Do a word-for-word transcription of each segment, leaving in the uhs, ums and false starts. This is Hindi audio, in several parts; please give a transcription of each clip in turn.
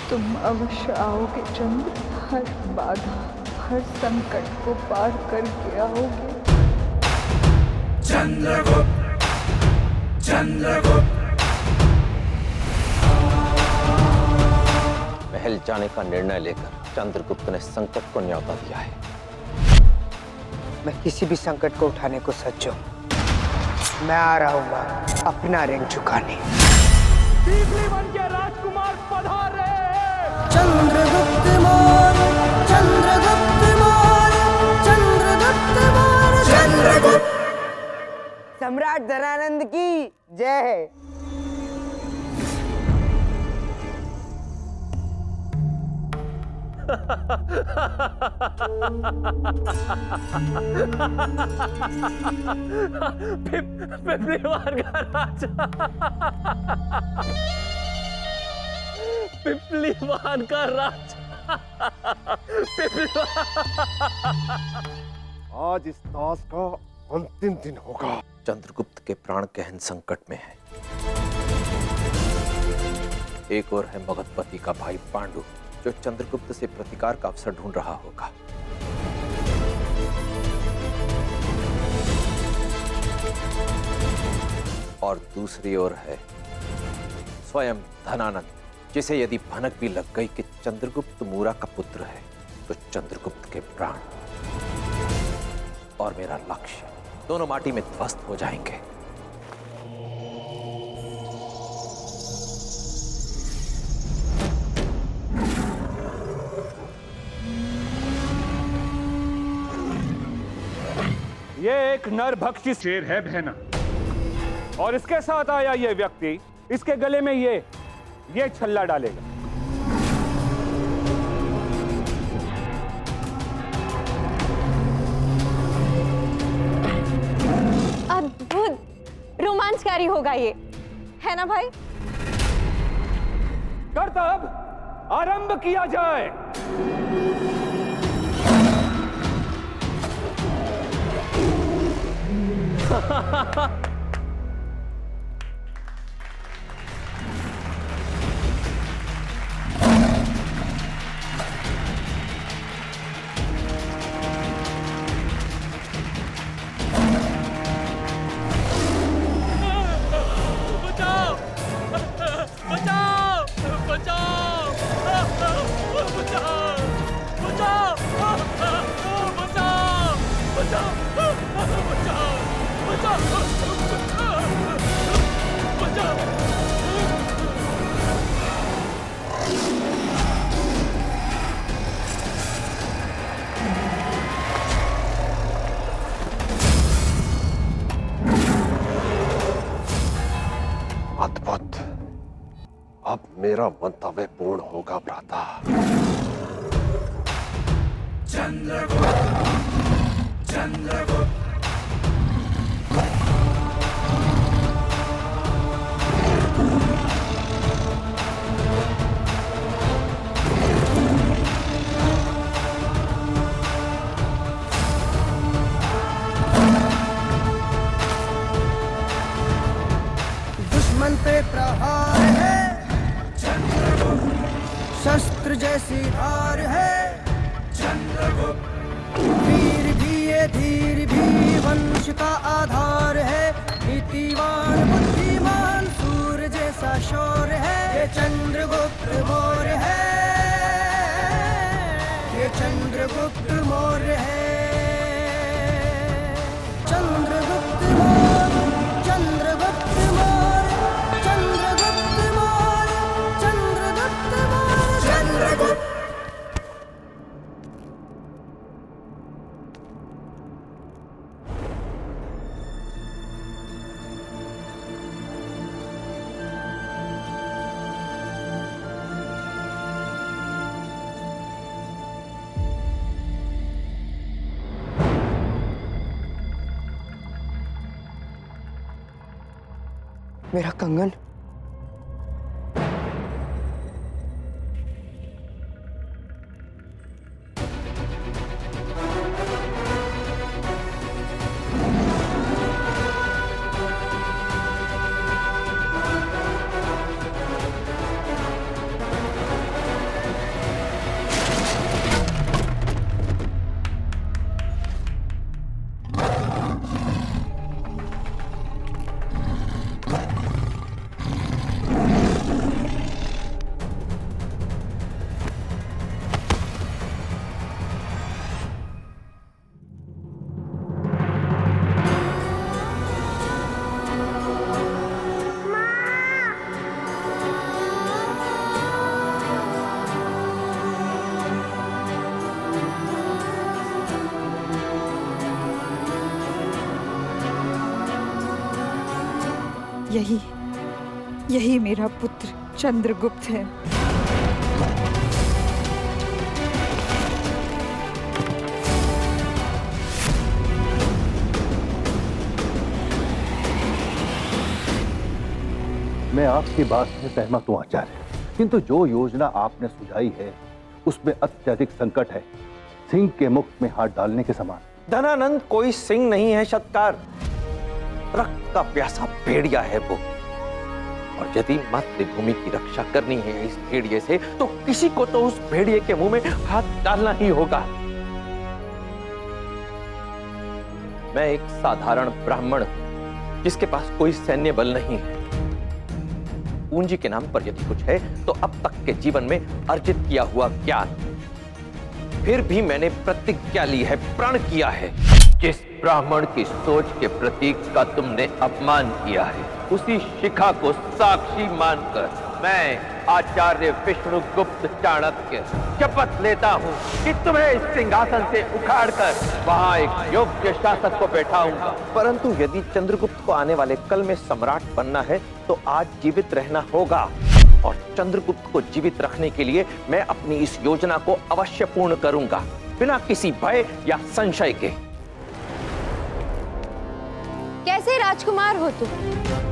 तुम अवश्य आओगे चंद्र, हर बाधा, हर संकट को पार करके आओगे। चंद्रगुप्त, चंद्रगुप्त। महल जाने का निर्णय लेकर चंद्रगुप्त ने संकट को न्योता दिया है। मैं किसी भी संकट को उठाने को सज्ज हूं। मैं आ रहा हूं अपना रिंग चुकाने। वन के राजकुमार पधारे। चंद्रगुप्त मौर्य, चंद्रगुप्त मौर्य, चंद्रगुप्त मौर्य, चंद्रगुप्त। सम्राट धनानंद की जय है। पिपलीवान का राजा, पिपलीवान का राजा, आज इस दास का अंतिम दिन होगा। चंद्रगुप्त के प्राण गहन संकट में है। एक और है मगधपति का भाई पांडु, जो चंद्रगुप्त से प्रतिकार का अवसर ढूंढ रहा होगा। और दूसरी ओर है स्वयं धनानंद, जिसे यदि भनक भी लग गई कि चंद्रगुप्त मूरा का पुत्र है, तो चंद्रगुप्त के प्राण और मेरा लक्ष्य दोनों माटी में ध्वस्त हो जाएंगे। ये एक नरभक्षी शेर है बहना, और इसके साथ आया ये व्यक्ति इसके गले में ये ये छल्ला डालेगा। अद्भुत, रोमांचकारी होगा ये, है ना भाई? कर्तव्य आरंभ किया जाए। बचाओ, बचाओ, बचाओ, बचाओ, बचाओ, बचाओ, बचाओ, अद्भुत। अब मेरा मंतव्य पूर्ण होगा भ्राता। चंद्रगुप्त, चंद्रगुप्त। दुश्मन पे प्रहार है, शस्त्र जैसी धार है। वीर भी ये धीर भी वंश का आधार है। नीतिवान बुद्धिमान सूर जैसा शौर्य है। ये चंद्रगुप्त मौर्य है, ये चंद्रगुप्त मौर्य है। चंद्रगुप्त मौर्य, चंद्रगुप्त मौर्य, चंद्रगुप्त मौर्य, चंद्रगुप्त मौर्य, चंद्रगुप्त। मेरा कंगन। यही यही मेरा पुत्र चंद्रगुप्त है। मैं आपकी बात से सहमत हूं आचार्य, किंतु जो योजना आपने सुझाई है उसमें अत्यधिक संकट है, सिंह के मुख में हाथ डालने के समान। धनानंद कोई सिंह नहीं है सत्कार, रक्त का प्यासा भेड़िया है वो। और यदि मातृभूमि की रक्षा करनी है इस भेड़िए से, तो किसी को तो उस भेड़िए के मुंह में हाथ डालना ही होगा। मैं एक साधारण ब्राह्मण जिसके पास कोई सैन्य बल नहीं है, पूंजी के नाम पर यदि कुछ है तो अब तक के जीवन में अर्जित किया हुआ ज्ञान। फिर भी मैंने प्रतिज्ञा ली है, प्रण किया है, जिस ब्राह्मण की सोच के प्रतीक का तुमने अपमान किया है, उसी शिखा को साक्षी मानकर मैं आचार्य विष्णुगुप्त चाणक्य शपथ लेता हूँ कि तुम्हें इस सिंहासन से उखाड़कर वहां एक योग्य शासक को बैठाऊंगा। परंतु यदि चंद्रगुप्त को आने वाले कल में सम्राट बनना है तो आज जीवित रहना होगा, और चंद्रगुप्त को जीवित रखने के लिए मैं अपनी इस योजना को अवश्य पूर्ण करूंगा, बिना किसी भय या संशय के। कैसे राजकुमार हो तुम?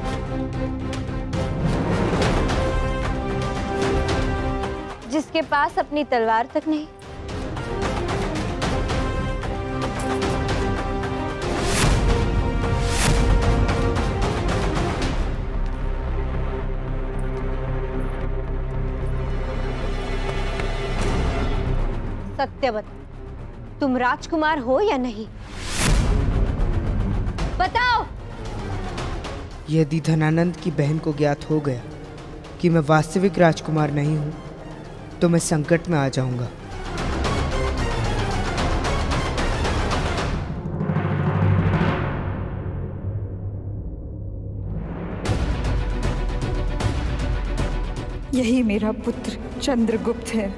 जिसके पास अपनी तलवार तक नहीं। सत्यवत, तुम राजकुमार हो या नहीं? बताओ। यदि धनानंद की बहन को ज्ञात हो गया कि मैं वास्तविक राजकुमार नहीं हूं, तो मैं संकट में आ जाऊंगा। यही मेरा पुत्र चंद्रगुप्त है।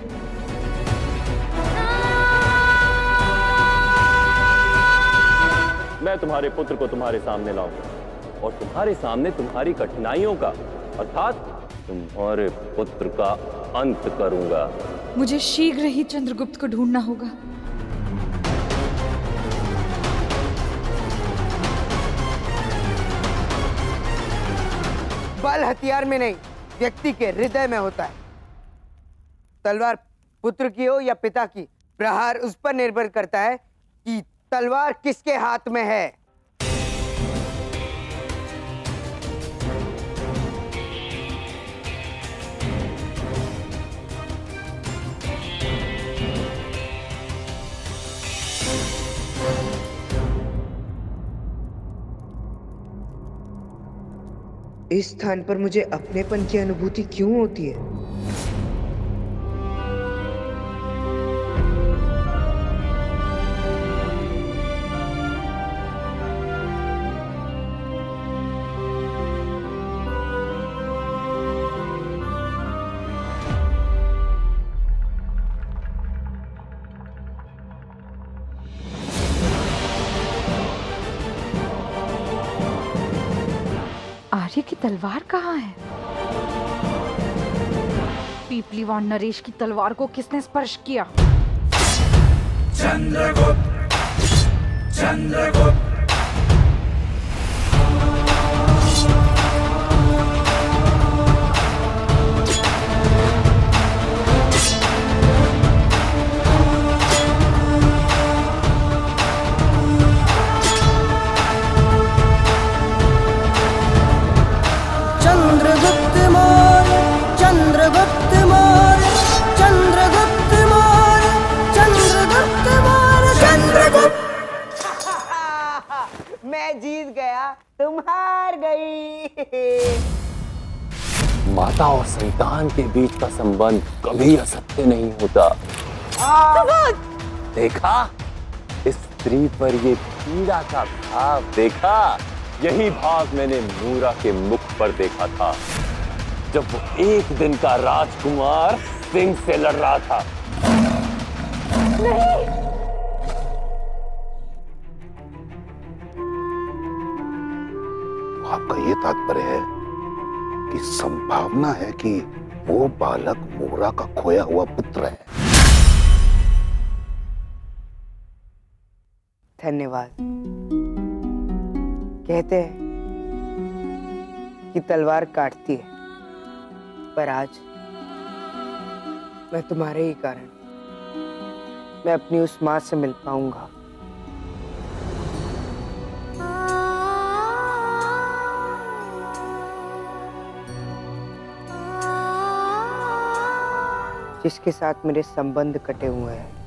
मैं तुम्हारे पुत्र को तुम्हारे सामने लाऊंगा और तुम्हारे सामने तुम्हारी कठिनाइयों का, अर्थात तुम्हारे पुत्र का अंत करूंगा। मुझे शीघ्र ही चंद्रगुप्त को ढूंढना होगा। बल हथियार में नहीं, व्यक्ति के हृदय में होता है। तलवार पुत्र की हो या पिता की, प्रहार उस पर निर्भर करता है कि तलवार किसके हाथ में है। इस स्थान पर मुझे अपनेपन की अनुभूति क्यों होती है? आर्य की तलवार कहाँ है? पीपलीवान नरेश की तलवार को किसने स्पर्श किया? चंद्रगुप्त, चंद्रगुप्त। चंद्रगुप्त मौर्य, चंद्रगुप्त मौर्य, चंद्रगुप्त मौर्य, चंद्रगुप्त मौर्य, चंद्रगुप्त। मैं जीत गया, तुम हार गई। माता और संतान के बीच का संबंध कभी असत्य नहीं होता। देखा, इस स्त्री पर ये पीड़ा का भाव देखा। यही भाव मैंने मूरा के मुख पर देखा था जब वो एक दिन का राजकुमार सिंह से लड़ रहा था। नहीं। आपका ये तात्पर्य है कि संभावना है कि वो बालक मोरा का खोया हुआ पुत्र है। धन्यवाद। कहते हैं कि तलवार काटती है, पर आज मैं तुम्हारे ही कारण मैं अपनी उस मां से मिल पाऊंगा। जिसके साथ मेरे संबंध कटे हुए हैं।